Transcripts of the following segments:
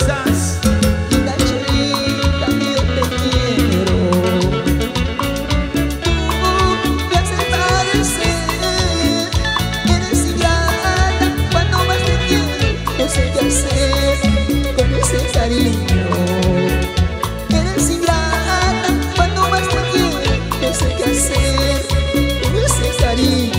estás? Linda Cholita, yo te quiero. Tú me haces padecer. Eres ingrata cuando más te quiero. No sé qué hacer con ese cariño. Eres ingrata cuando más te quiero. No sé qué hacer con ese cariño.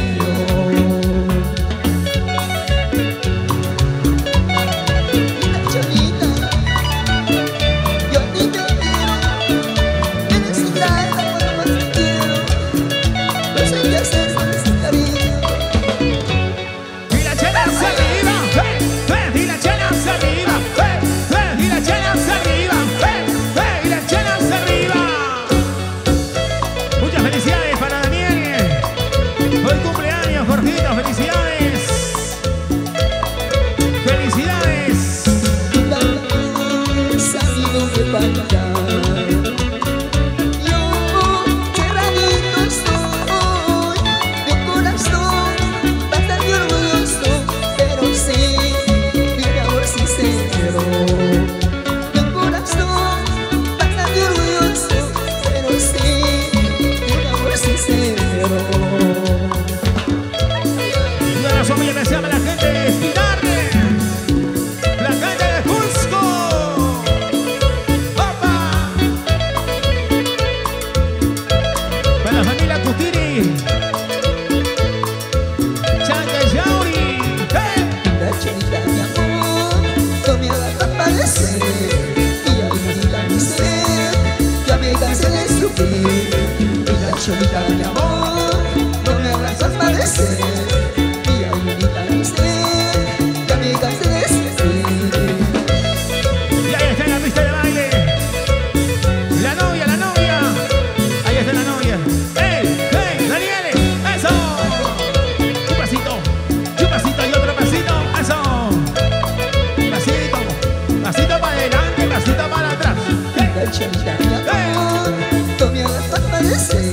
Cholita, mi amor, no me hagas padecer. Y ayudita mi ser, ya me cansé de sufrir. Y ahí está en la pista de baile la novia, la novia. Ahí está la novia. ¡Ey, ey, Daniel! ¡Eso! Un pasito y otro pasito. ¡Eso! Pasito, pasito para adelante, pasito para atrás. Linda Cholita, mi amor, no me hagas padecer.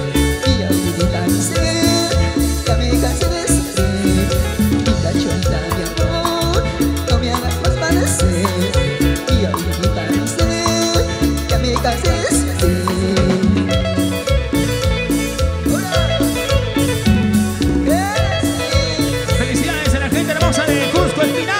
Felicidades a la gente hermosa de Cusco, El Pinar.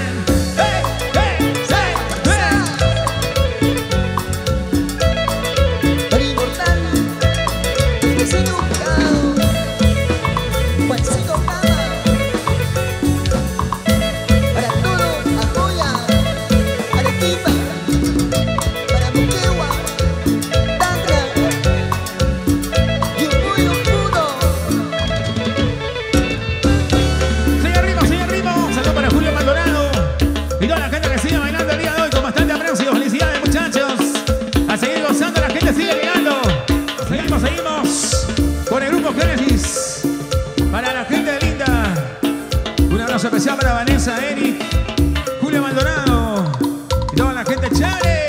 Seguimos con el grupo Génesis. Para la gente linda, un abrazo especial para Vanessa, Eric, Julio Maldonado y toda la gente Chare.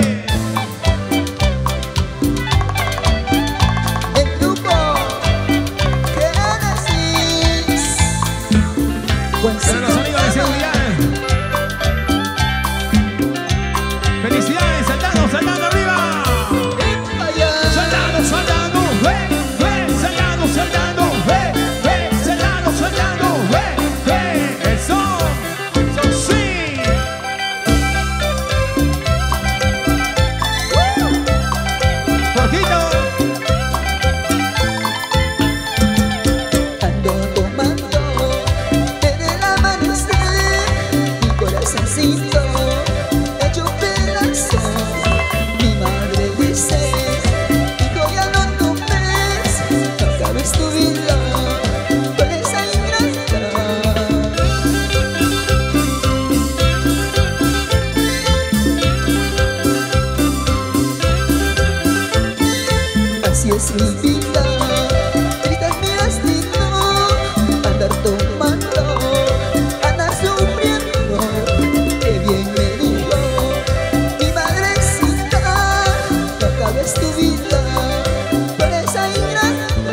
El grupo Génesis. Para los amigos de seguridad. Felicidades, saltando, saltando arriba. Saltando, saltando. Así es mi vida, gritas mi destino, andar tomando, andar sufriendo. Qué bien me dijo mi madrecita, no acabes tu vida por esa ingrata.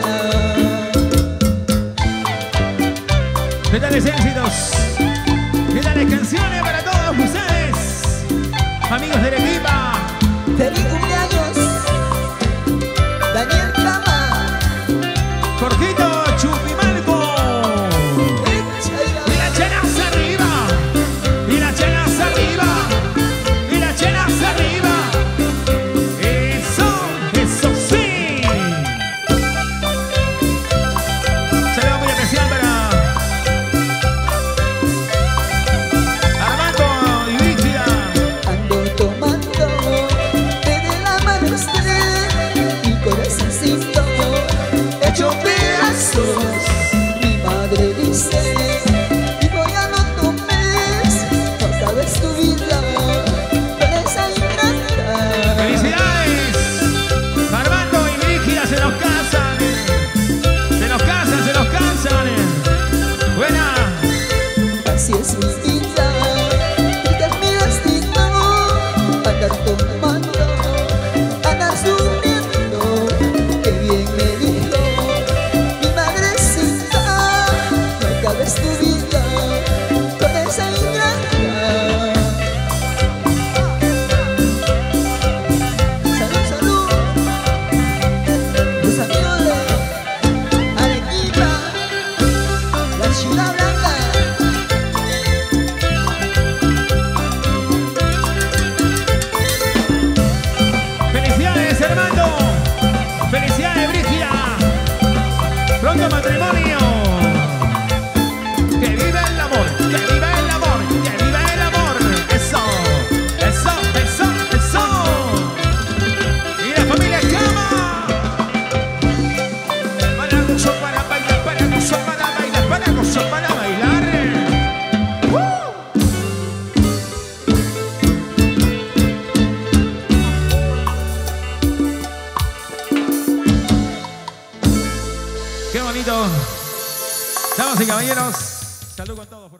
¿Qué tales éxitos? ¿Qué tales canciones para todos ustedes? caballeros. Salud con todos.